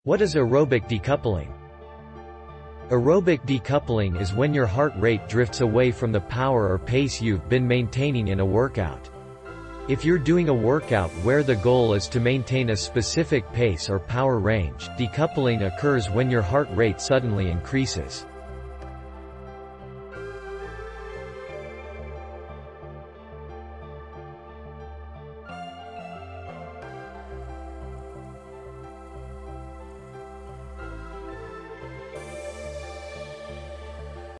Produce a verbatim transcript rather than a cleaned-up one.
What is aerobic decoupling? Aerobic decoupling is when your heart rate drifts away from the power or pace you've been maintaining in a workout. If you're doing a workout where the goal is to maintain a specific pace or power range, decoupling occurs when your heart rate suddenly increases.